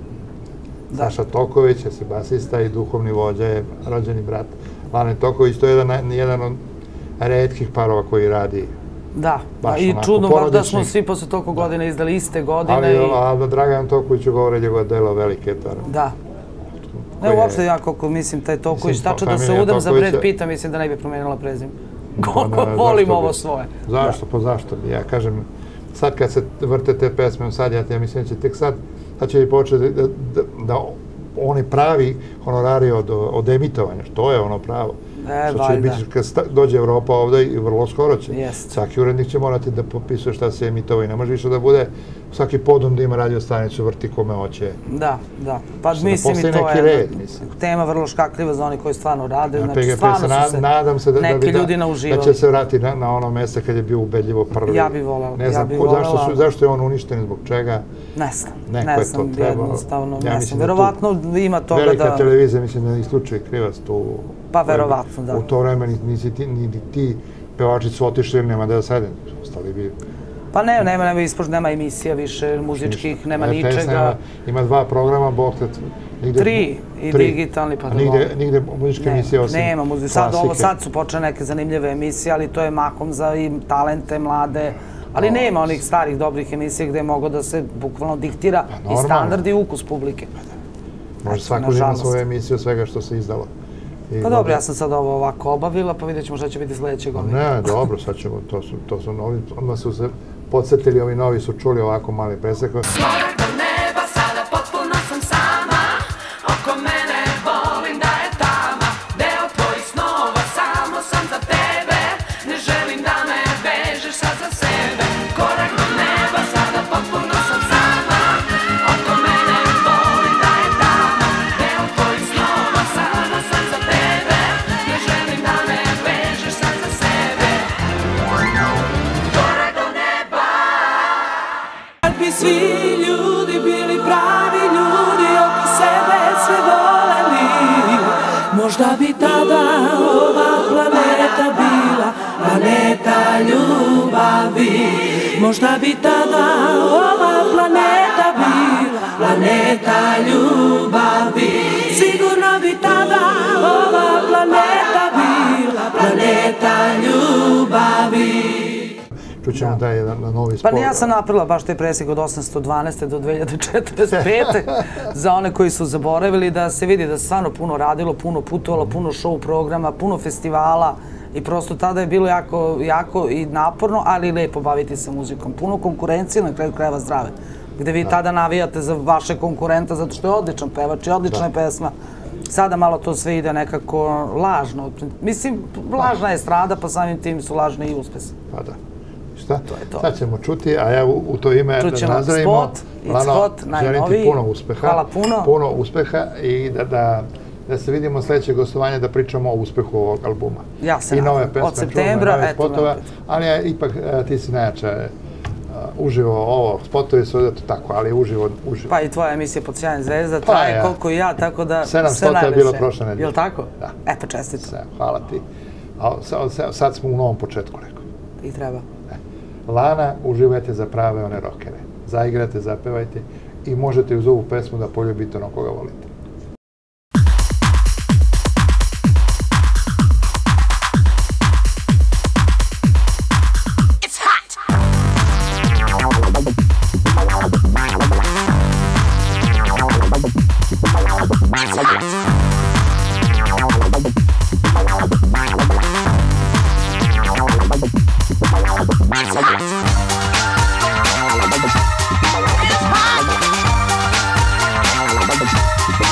Saša Toković je basista i duhovni vođa, je rođeni brat Lane Toković. To je jedan od retkih parova koji radi. Da, i čudno baš da smo svi posle toliko godina izdali iste godine. Ali Dragan Tokoviću govore njegov delo velike tvore. Da. Ne, uopšte ja koliko mislim taj Toković, tačno da se udam za Brad Pitta, mislim da ne bi promijenila prezime. Koliko volim ovo svoje. Zašto, po zašto? Ja kažem, sad kad se vrte te pesme, sad ja mislim da će tek sad, sad će i početi da oni pravi honorari od emitovanja, što je ono pravo. Što će biti, kad dođe Evropa ovdje i vrlo skoro će. Svaki urednik će morati da popisuje šta se emitova i ne može više da bude svaki podum da ima radio stanicu, vrti kome hoće. Da, da. Pa mislim i to je tema vrlo škakljiva za oni koji stvarno rade. Znači stvarno su se neki ljudi nauživali. Da će se vratiti na ono mjesto kad je bio ubedljivo prvi. Ja bih volala. Ne znam zašto je on uništen i zbog čega. Ne znam. Ne znam, jednostavno. Ne znam. Verovatno ima toga da... Velika televizija, mislim da isključuje krivac tu. Pa verovatno, da. U to vreme nisi ti pevači su otišli ili nema da sede, ostali bi... Pa ne, nema ispošta, nema emisija više, muzičkih, nema ničega. Ima dva programa, Bog te... Tri, i digitalni, pa da mogu. Nigde muzičke emisije osim nema klasike. Sad su počele neke zanimljive emisije, ali to je mahom za talente, mlade, ali nema onih starih dobrih emisija gde je mogo da se bukvalno diktira i standard i ukus publike. Može svako da ima svoju emisiju svega što se izdalo. Pa dobro, ja sam sad ovo ovako obavila, pa vidjet ćemo šta će biti sljedeće godine. Ne, dobro, sad ćemo, to su novi, odmah su se podsjetili, ovi novi su čuli ovako mali presek. Skorak do neba, sada potpuno sam sama, oko mene volim da je tama, deo tvojih snova, samo sam za tebe, ne želim da me vežeš sad za sebe. Korak do neba, sada potpuno sam sama, oko mene volim da je tama, deo tvojih snova, samo sam za tebe, ne želim da me vežeš sad za sebe. Korak do neba. Kad bi svi ljudi bili pravi ljudi, oko sebe sve voleli, možda bi tada ova planeta bila planeta ljubavi. Možda bi tada ova planeta bila planeta ljubavi. Sigurno bi tada ova planeta bila planeta ljubavi. Čućemo da je jedan novi sport. Pa ja sam napravila baš taj presjek od osamsto dvanaeste do dve hiljade četrdeset pete za one koji su zaboravili, da se vidi da se stvarno puno radilo, puno putovalo, puno show programa, puno festivala i prosto tada je bilo jako, jako i naporno, ali i lepo baviti se muzikom. Puno konkurencije, na kraju krajeva zdrave, gde vi tada navijate za vaše konkurenta zato što je odličan pevač i odlična je pesma. Sada malo to sve ide nekako lažno. Mislim, lažna je estrada, pa samim tim su lažne i uspesi. Pa da. Šta? Sad ćemo čuti, a ja u to ime da nazdravimo. Lano, želim ti puno uspeha. Hvala puno. Puno uspeha i da se vidimo sljedeće gostovanje, da pričamo o uspehu ovog albuma. Ja se nadam. Od septembra, eto me. Ali ipak ti si najjača uživo ovo, spotovi su odato tako, ali uživo, uživo. Pa i tvoja emisija Pod sjajom zvezda traje koliko i ja, tako da sve najveće. sedamsto je bilo prošle nedelje. Je li tako? Da. E pa čestito. Hvala ti. Sad smo u novom početku, rekao. I treba. Lana, uživajte za prave one rokere. Zaigrate, zapevajte i možete uz ovu pesmu da poljubite ono koga volite. It's hot.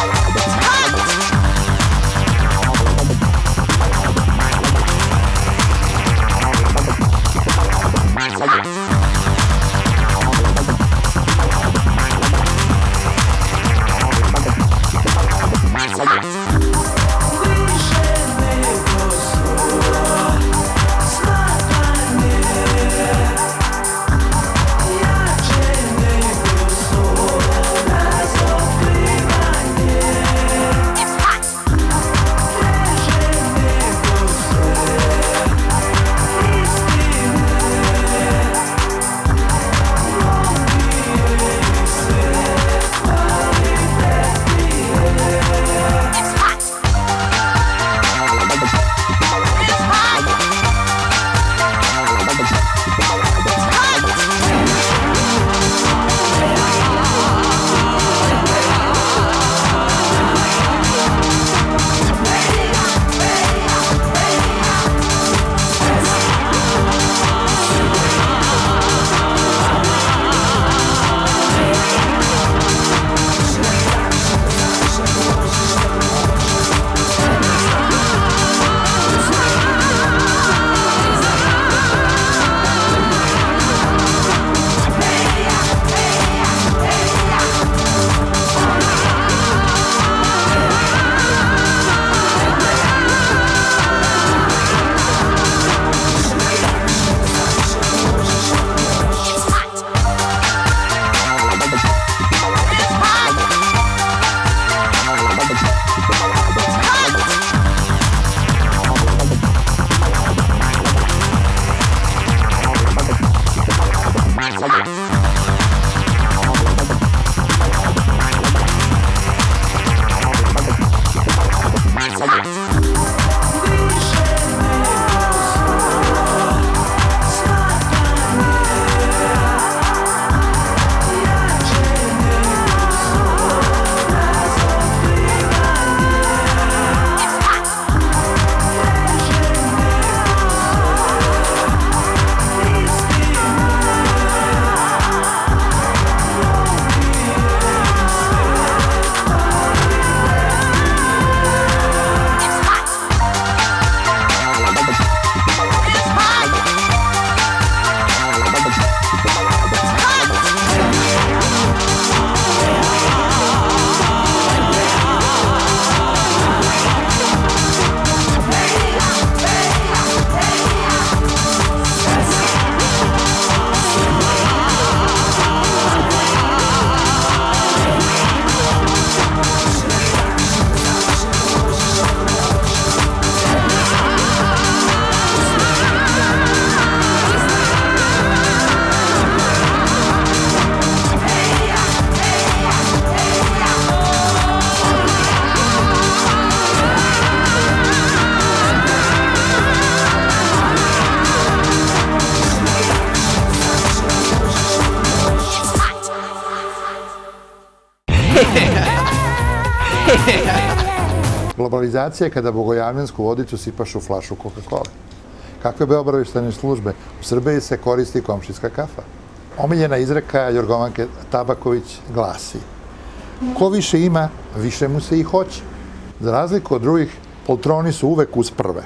Globalizacija je kada bogojavljansku vodicu sipaš u flašu Coca-Cola. Kakve beobavještajne službe? U Srbiji se koristi komšijska kafa. Omiljena izreka Jorgovanke Tabaković glasi: ko više ima, više mu se i hoće. Za razliku od drugih, poltroni su uvek uz prve.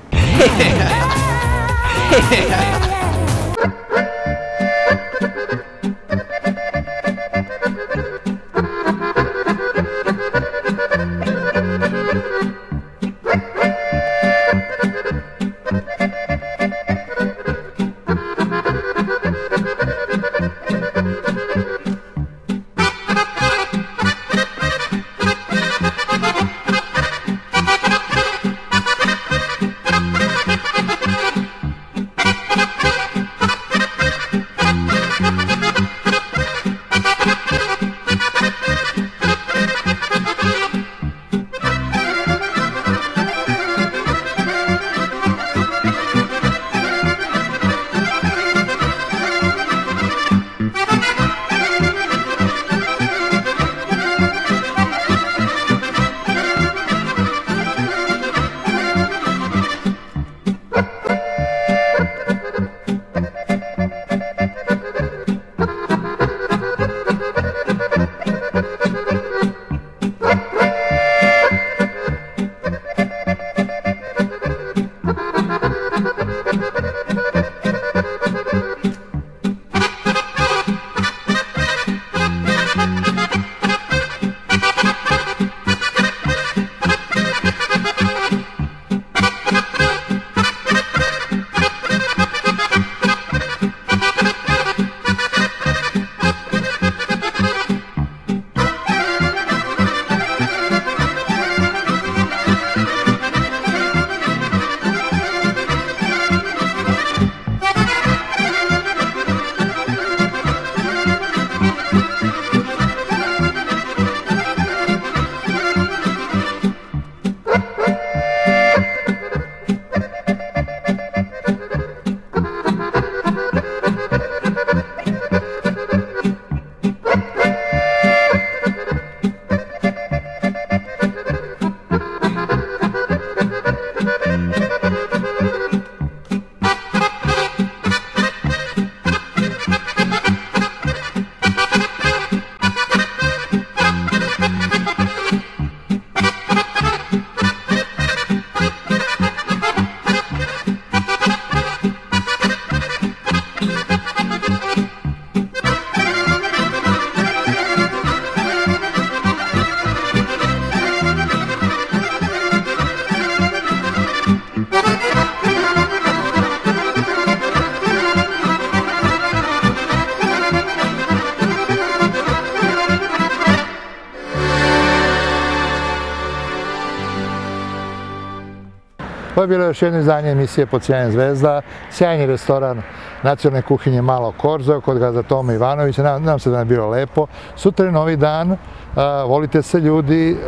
To je bilo još jedno izdanje emisije Pod sjajem zvezda, sjajni restoran nacionalne kuhinje Malo Korzo kod gazda Tome Ivanovića. Nadam se da je bilo lepo. Sutra je novi dan, volite se ljudi,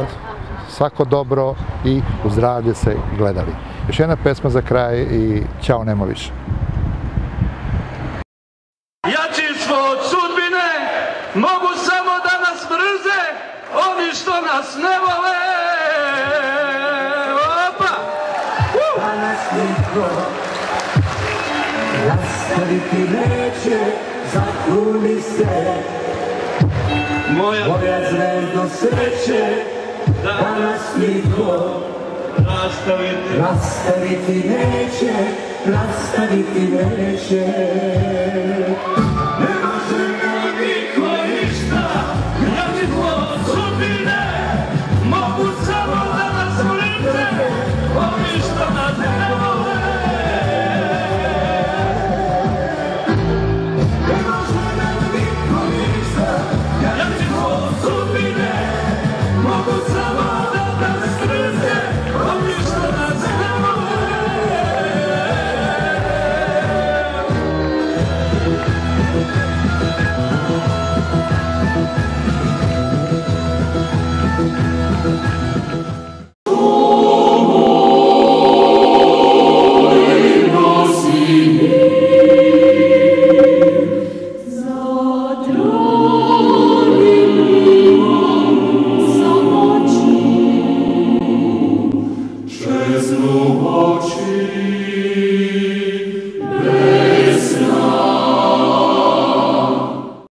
svako dobro i u zdravlje se gledali. Još jedna pesma za kraj i ćao, nemo više. Jači smo od sudbine, mogu samo da nas mrze, oni što nas ne vole. Opa! Danas niko nastaviti neće, zakuni se. Moja zvezdo sreće, danas niko rastaviti neće, rastaviti neće.